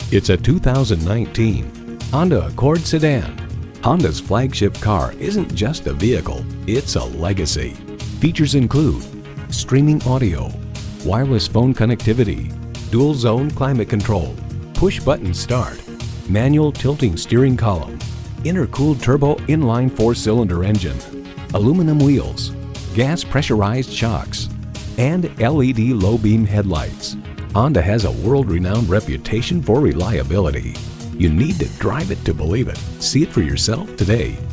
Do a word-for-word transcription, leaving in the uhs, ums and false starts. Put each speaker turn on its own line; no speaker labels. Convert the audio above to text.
It's a two thousand nineteen Honda Accord sedan. Honda's flagship car isn't just a vehicle, it's a legacy. Features include streaming audio, wireless phone connectivity, dual zone climate control, push button start, manual tilting steering column, intercooled turbo inline four-cylinder engine, aluminum wheels, gas pressurized shocks, and L E D low beam headlights. Honda has a world-renowned reputation for reliability. You need to drive it to believe it. See it for yourself today.